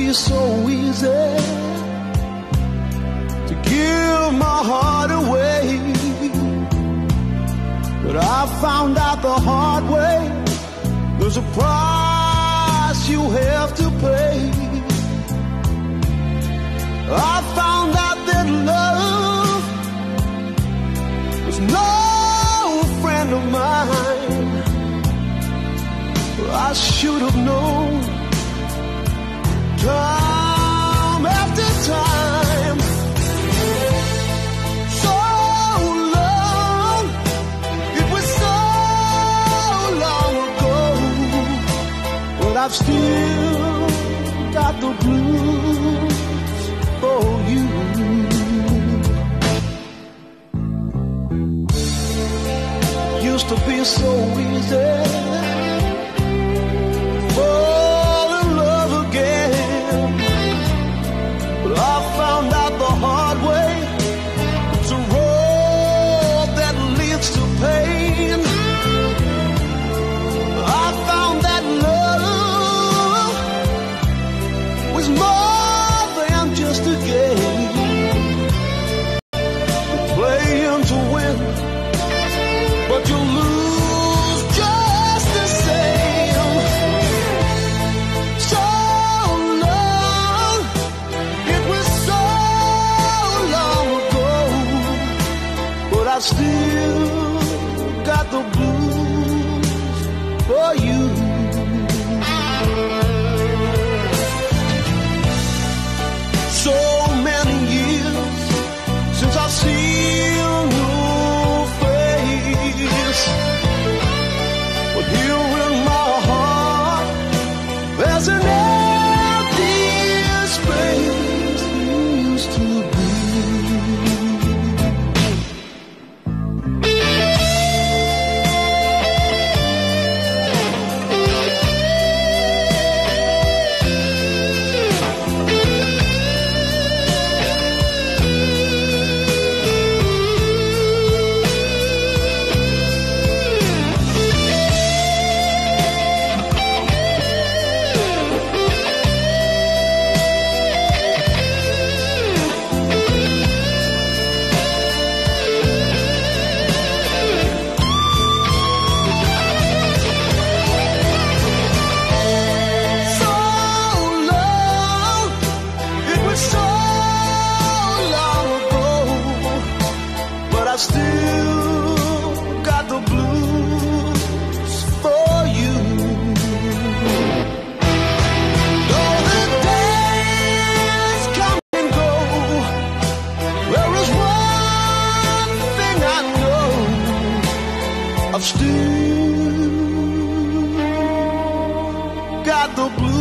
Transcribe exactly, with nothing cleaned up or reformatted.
be so easy to give my heart away, but I found out the hard way, there's a price you have to pay. I found out that love was no friend of mine. I should have known time after time. So long, it was so long ago, but I've still got the blues for you. Used to be so easy fall in love again, but I found out the hard way, it's a road that leads to pain. I found that love was more than just a game, to play and to win, but you lose just the same. So long, it was so long ago, but I still got the blues for you. So many years since I've seen your face, but here in my heart there's an empty space you used to be. So long, it was so long ago, but I still got the blues for you. Though the days come and go, there is one thing I know, I've still got the blues